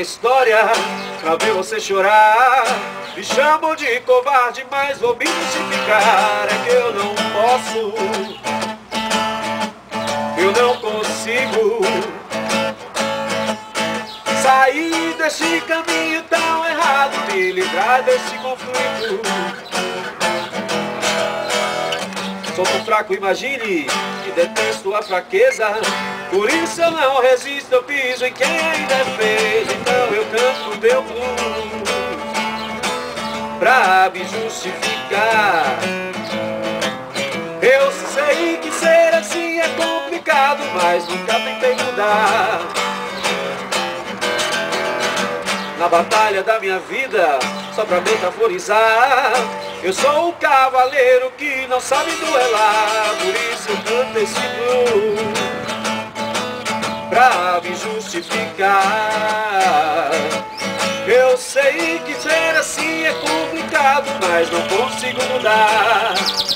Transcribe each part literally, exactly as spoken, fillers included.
história pra ver você chorar. Me chamam de covarde, mas vou me justificar. É que eu não posso, eu não consigo sair desse caminho tão errado, me livrar desse conflito. Sou tão fraco, imagine, que detesto a fraqueza. Por isso eu não resisto, eu piso em quem ainda é feio. Então eu canto meu blues pra me justificar. Eu sei que ser assim é complicado, mas nunca tentei mudar. Na batalha da minha vida, só pra metaforizar, eu sou o cavaleiro que não sabe duelar. Por isso eu canto esse blues pra me justificar. Eu sei que ser assim é complicado, mas não consigo mudar.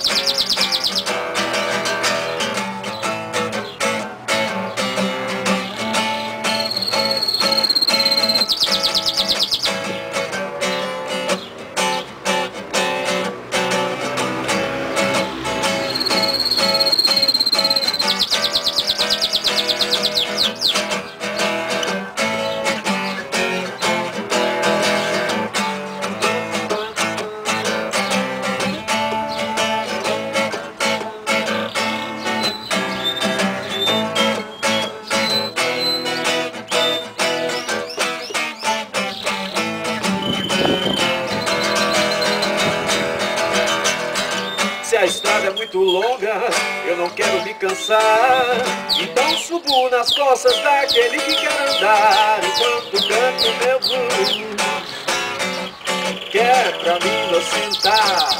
Se a estrada é muito longa, eu não quero me cansar, então subo nas costas daquele que quer andar, enquanto canto meu blues, que é pra me inocentar.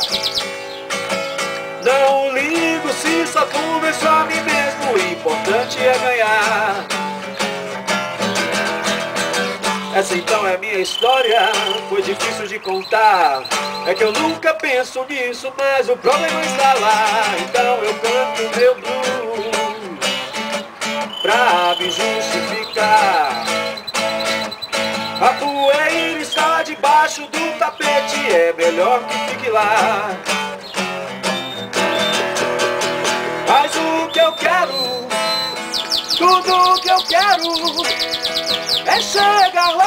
Não ligo se só convenço a mim mesmo, o importante é ganhar. Essa então é minha história, foi difícil de contar. É que eu nunca penso nisso, mas o problema está lá. Então eu canto meu blues pra me justificar. A poeira está debaixo do tapete, é melhor que fique lá. Mas o que eu quero, tudo o que eu quero é chegar lá.